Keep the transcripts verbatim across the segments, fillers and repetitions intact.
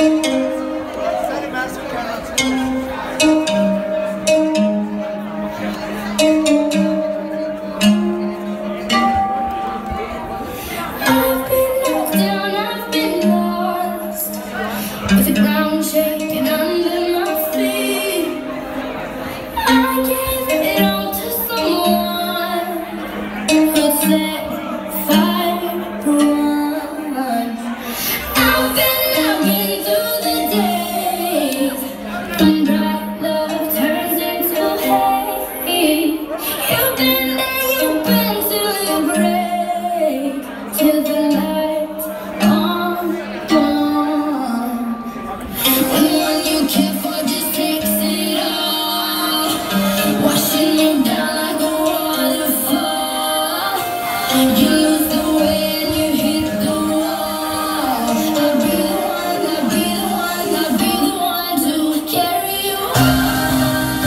With the ground shaking under my feet, I gave it all to someone who set fire to one. I've been looking through the days when bright love turns into hate. You've been there, you've been till you break, till the lights on one. And when you care for just takes it all, washing you down like a waterfall. You lose the way and you hit the wall. I'll be the one, I'll be the one, I'll be the one to carry you on.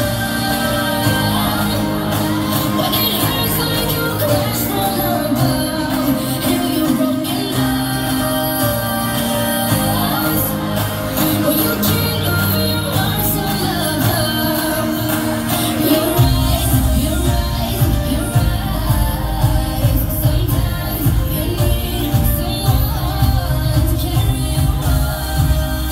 When it hurts like you crashed from above, heal your broken glass. When you can't open your heart so love, you're right, you're right, you're right. Sometimes you need someone to carry you on.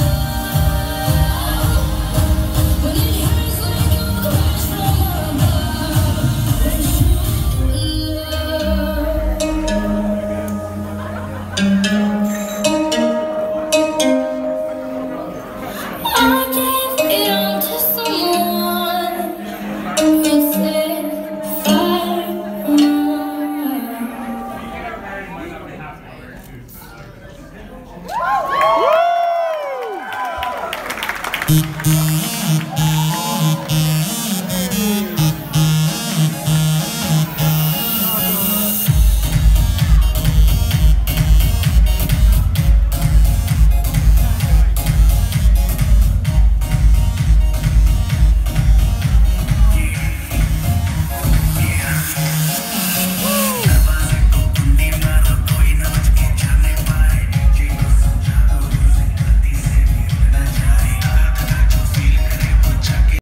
When it hurts like you crashed from above, there's true love. I gave it all to someone who set fire on.